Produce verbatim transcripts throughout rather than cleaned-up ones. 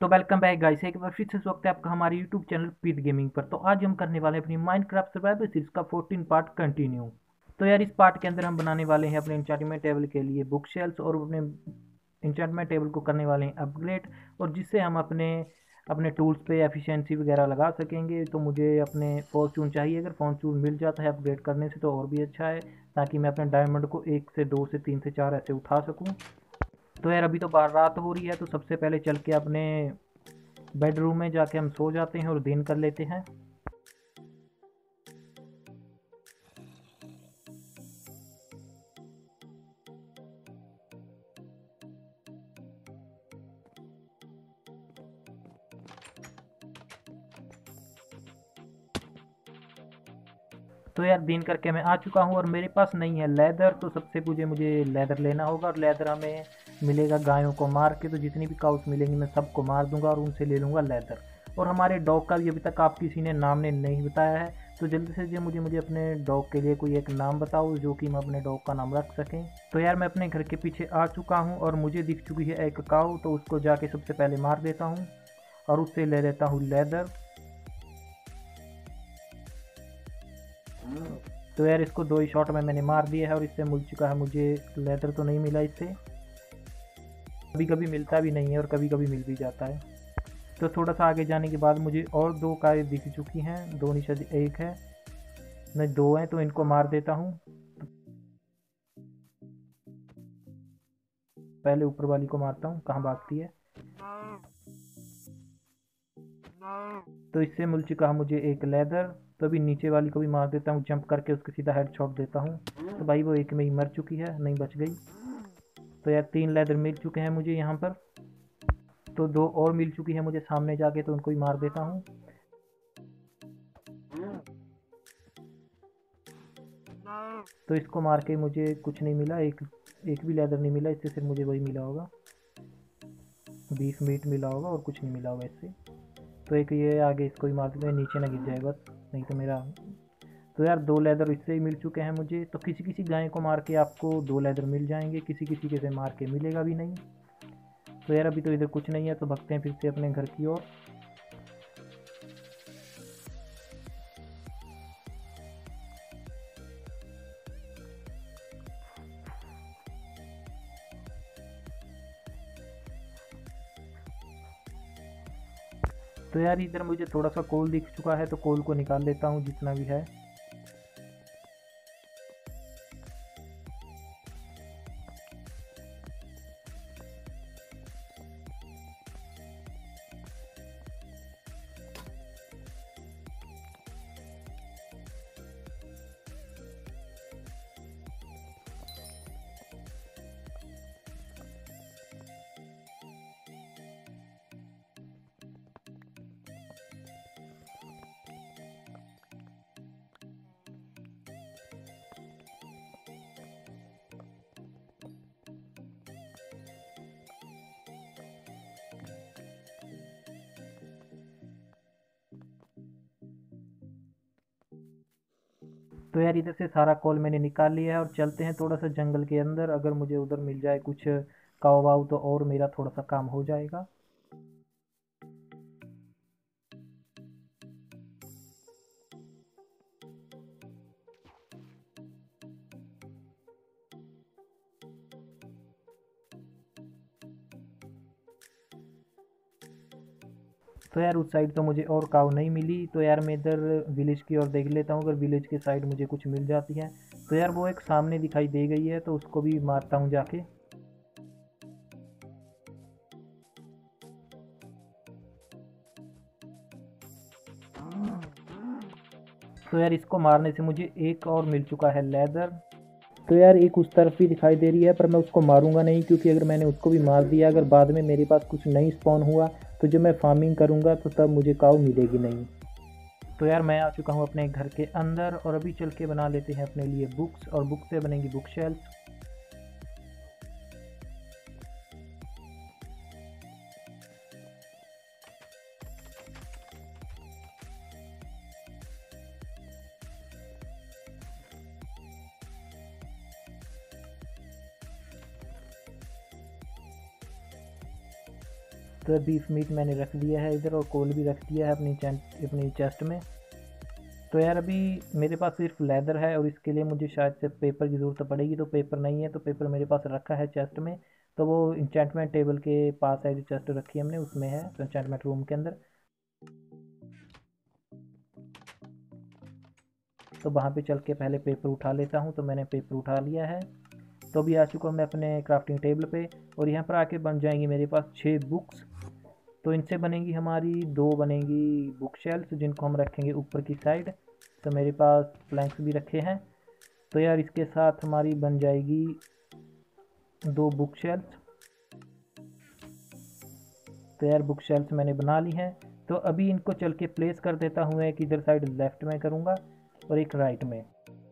तो welcome back guys, एक बार फिर से स्वागत है आपका हमारे यूट्यूब चैनल पीत गेमिंग पर। तो आज हम करने वाले हैं अपनी माइनक्राफ्ट सर्वाइवल सीरीज का फोर्टीन पार्ट कंटिन्यू। तो यार इस पार्ट के अंदर हम बनाने वाले हैं अपने इंचार्टमेंट टेबल के लिए बुक शेल्स और अपने इंचार्टमेंट टेबल को करने वाले हैं अपग्रेड, और जिससे हम अपने अपने टूल्स पे एफिशिएंसी वगैरह लगा सकेंगे। तो मुझे अपने फॉर्चून चाहिए, अगर फॉर्चून मिल जाता है अपग्रेड करने से तो और भी अच्छा है, ताकि मैं अपने डायमंड को एक से दो से तीन से चार ऐसे उठा सकूँ। तो यार अभी तो बाहर रात हो रही है, तो सबसे पहले चल के अपने बेडरूम में जाके हम सो जाते हैं और दिन कर लेते हैं। तो यार दिन करके मैं आ चुका हूँ और मेरे पास नहीं है लेदर, तो सबसे मुझे मुझे लेदर लेना होगा। और लेदर हमें मिलेगा गायों को मार के, तो जितनी भी काउस मिलेंगी मैं सबको मार दूंगा और उनसे ले लूँगा लेदर। और हमारे डॉग का भी अभी तक आप किसी ने नाम ने नहीं बताया है, तो जल्दी से जो मुझे मुझे अपने डॉग के लिए कोई एक नाम बताओ जो कि हम अपने डॉग का नाम रख सकें। तो यार मैं अपने घर के पीछे आ चुका हूँ और मुझे दिख चुकी है एक काऊ, तो उसको जाके सबसे पहले मार देता हूँ और उससे ले लेता हूँ लेदर। तो यार इसको दो ही शॉट में मैंने मार दिया है और इससे मिल चुका है मुझे लेदर। तो नहीं मिला इससे, कभी कभी मिलता भी नहीं है और कभी कभी मिल भी जाता है। तो थोड़ा सा आगे जाने के बाद मुझे और दो कारें दिख चुकी हैं, दो निशान एक है नहीं दो हैं, तो इनको मार देता हूँ। पहले ऊपर वाली को मारता हूँ, कहाँ भागती है। तो इससे मिल चुका है मुझे एक लेदर। तो अभी नीचे वाली को भी मार देता हूँ, जंप करके उसके सीधा हेड शॉट देता हूँ। तो भाई वो एक में ही मर चुकी है, नहीं बच गई। तो यार तीन लेदर मिल चुके हैं मुझे यहाँ पर, तो दो और मिल चुकी है मुझे सामने जाके, तो उनको ही मार देता हूँ। तो इसको मार के मुझे कुछ नहीं मिला, एक एक भी लेदर नहीं मिला इससे, सिर्फ मुझे वही मिला होगा, बीफ मीट मिला होगा और कुछ नहीं मिला होगा इससे। तो एक ये आगे इसको ही मार देते हैं, नीचे ना गिर जाए बस, नहीं तो मेरा। तो यार दो लेदर इससे ही मिल चुके हैं मुझे। तो किसी किसी गाय को मार के आपको दो लेदर मिल जाएंगे, किसी किसी के से मार के मिलेगा भी नहीं। तो यार अभी तो इधर कुछ नहीं है, तो भगते हैं फिर से अपने घर की ओर। तो यार इधर मुझे थोड़ा सा कोल दिख चुका है, तो कोल को निकाल लेता हूँ जितना भी है। तो यार इधर से सारा कॉल मैंने निकाल लिया है और चलते हैं थोड़ा सा जंगल के अंदर। अगर मुझे उधर मिल जाए कुछ काऊ वाऊ तो और मेरा थोड़ा सा काम हो जाएगा। तो यार उस साइड तो मुझे और काऊ नहीं मिली, तो यार मैं इधर विलेज की ओर देख लेता हूँ, अगर विलेज के साइड मुझे कुछ मिल जाती है। तो यार वो एक सामने दिखाई दे गई है, तो उसको भी मारता हूँ जाके। तो यार इसको मारने से मुझे एक और मिल चुका है लेदर। तो यार एक उस तरफ भी दिखाई दे रही है, पर मैं उसको मारूंगा नहीं, क्योंकि अगर मैंने उसको भी मार दिया, अगर बाद में मेरे पास कुछ नहीं स्पॉन हुआ, तो जब मैं फार्मिंग करूंगा तो तब मुझे काऊ मिलेगी नहीं। तो यार मैं आ चुका हूँ अपने घर के अंदर और अभी चल के बना लेते हैं अपने लिए बुक्स, और बुक से बनेंगी बुक शेल्फ। तो बीफ मीट मैंने रख दिया है इधर और कोल भी रख दिया है अपनी अपनी चेस्ट में। तो यार अभी मेरे पास सिर्फ लेदर है और इसके लिए मुझे शायद से पेपर की ज़रूरत पड़ेगी, तो पेपर नहीं है, तो पेपर मेरे पास रखा है चेस्ट में। तो वो इंचेंटमेंट टेबल के पास है जो चेस्ट रखी है हमने, उसमें है तो इंचेंटमेंट रूम के अंदर। तो वहाँ पे चल के पहले पेपर उठा लेता हूँ। तो मैंने पेपर उठा लिया है। तो अभी आ चुका हूँ मैं अपने क्राफ्टिंग टेबल पे और यहाँ पर आके बन जाएंगी मेरे पास छः बुक्स। तो इनसे बनेंगी हमारी दो बनेंगी बुक शेल्फ्स जिनको हम रखेंगे ऊपर की साइड। तो मेरे पास प्लैंक्स भी रखे हैं। तो यार इसके साथ हमारी बन जाएगी दो बुक शेल्फ्स। तो यार बुक शेल्फ्स मैंने बना ली हैं। तो अभी इनको चल के प्लेस कर देता हूँ, एक इधर साइड लेफ्ट में करूँगा और एक राइट में।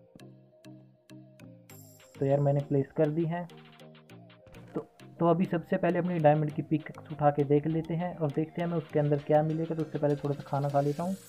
तो यार मैंने प्लेस कर दी है। तो तो अभी सबसे पहले अपनी डायमंड की पिक उठा के देख लेते हैं और देखते हैं मैं उसके अंदर क्या मिलेगा। तो उससे पहले थोड़ा सा खाना खा लेता हूँ।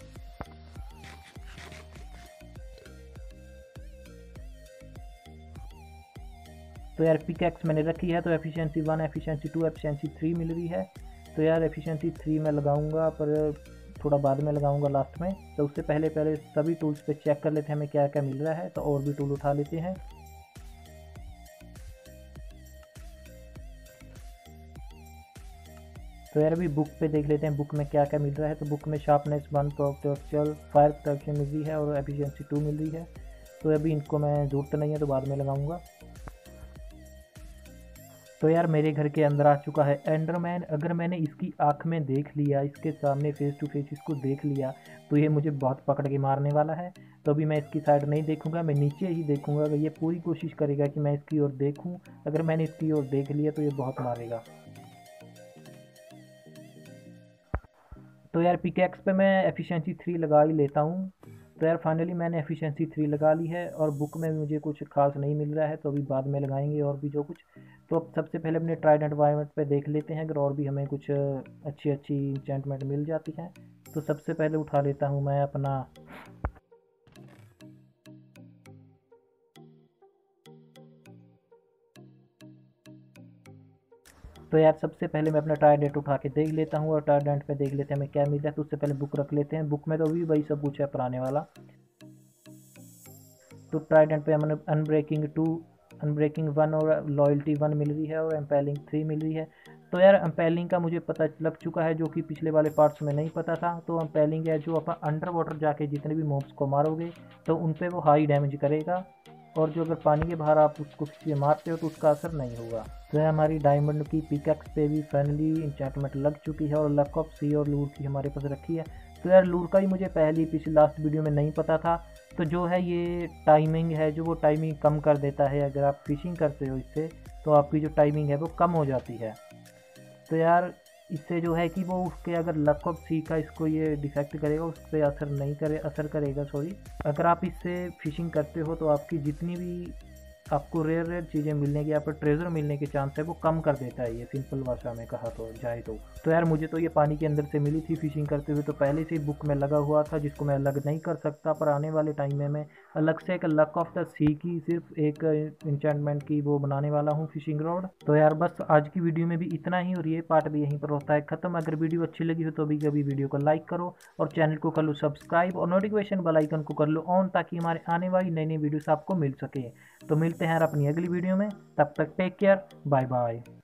तो यार पिकैक्स मैंने रखी है। तो efficiency one, efficiency two, efficiency three मिल रही है। तो यार एफिशिएंसी थ्री में लगाऊंगा पर थोड़ा बाद में लगाऊंगा लास्ट में। तो उससे पहले पहले सभी टूल्स पे चेक कर लेते हैं हमें क्या क्या मिल रहा है। तो और भी टूल उठा लेते हैं। तो यार अभी बुक पे देख लेते हैं बुक में क्या क्या मिल रहा है। तो बुक में शार्पनेस वन, प्रोटेक्चुअल, फायर प्रोटेक्शन मिल रही है और एफिशिएंसी टू मिल रही है। तो अभी इनको मैं ज़रूरत नहीं है तो बाद में लगाऊंगा। तो यार मेरे घर के अंदर आ चुका है एंडरमैन। अगर मैंने इसकी आँख में देख लिया, इसके सामने फेस टू फेस इसको देख लिया, तो ये मुझे बहुत पकड़ के मारने वाला है। तो अभी मैं इसकी साइड नहीं देखूंगा, मैं नीचे ही देखूंगा। अगर ये पूरी कोशिश करेगा कि मैं इसकी ओर देखूं, अगर मैंने इसकी ओर देख लिया तो ये बहुत मारेगा। तो यार पिकैक्स पे मैं एफिशिएंसी थ्री लगा ही लेता हूँ। तो यार फाइनली मैंने एफिशिएंसी थ्री लगा ली है और बुक में भी मुझे कुछ खास नहीं मिल रहा है। तो अभी बाद में लगाएंगे और भी जो कुछ। तो अब सबसे पहले अपने ट्राइडेंट एनवायरनमेंट पे देख लेते हैं अगर और भी हमें कुछ अच्छी अच्छी इंचेंटमेंट मिल जाती है। तो सबसे पहले उठा लेता हूँ मैं अपना तो यार सबसे पहले मैं अपना ट्राइडेंट उठा के देख लेता हूँ और ट्राइडेंट पे देख लेते हैं हमें क्या मिल रहा है। तो उससे पहले बुक रख लेते हैं। बुक में तो अभी वही सब कुछ है पुराने वाला। तो ट्राइडेंट पे हमें अनब्रेकिंग टू, अनब्रेकिंग वन और लॉयल्टी वन मिल रही है और एम्पेलिंग थ्री मिल रही है। तो यार एम्पेलिंग का मुझे पता लग चुका है जो कि पिछले वाले पार्ट्स में नहीं पता था। तो एम्पेलिंग है जो अपन अंडर वाटर जाके जितने भी मॉब्स को मारोगे तो उन पर वो हाई डैमेज करेगा और जो अगर पानी के बाहर आप उसको किसी से मारते हो तो उसका असर नहीं होगा। तो यह हमारी डायमंड की पिकैक्स पे भी फाइनली इंचेंटमेंट लग चुकी है और लक ऑफ सी और लूर की हमारे पास रखी है। तो यार लूर का ही मुझे पहली पिछले लास्ट वीडियो में नहीं पता था। तो जो है ये टाइमिंग है जो वो टाइमिंग कम कर देता है। अगर आप फिशिंग करते हो इससे तो आपकी जो टाइमिंग है वो कम हो जाती है। तो यार इससे जो है कि वो उसके अगर लक ऑफ सी का इसको ये डिफेक्ट करेगा, उस पर असर नहीं करे असर करेगा सॉरी। अगर आप इससे फिशिंग करते हो तो आपकी जितनी भी आपको रेयर रेयर चीज़ें मिलने की, आपको ट्रेजर मिलने के चांस है वो कम कर देता है ये, सिंपल भाषा में कहा तो जाए तो। तो यार मुझे तो ये पानी के अंदर से मिली थी फिशिंग करते हुए, तो पहले से ही बुक में लगा हुआ था जिसको मैं अलग नहीं कर सकता। पर आने वाले टाइम में मैं अलग से एक लक ऑफ द सी की सिर्फ एक इंचेंटमेंट की वो बनाने वाला हूँ फिशिंग रॉड। तो यार बस आज की वीडियो में भी इतना ही और ये पार्ट भी यहीं पर होता है खत्म। अगर वीडियो अच्छी लगी हो तो भी कभी वीडियो को लाइक करो और चैनल को कर लो सब्सक्राइब और नोटिफिकेशन बेल आइकन को कर लो ऑन, ताकि हमारे आने वाली नई नई वीडियोस आपको मिल सके। तो मिलते हैं यार अपनी अगली वीडियो में, तब तक टेक केयर, बाय बाय।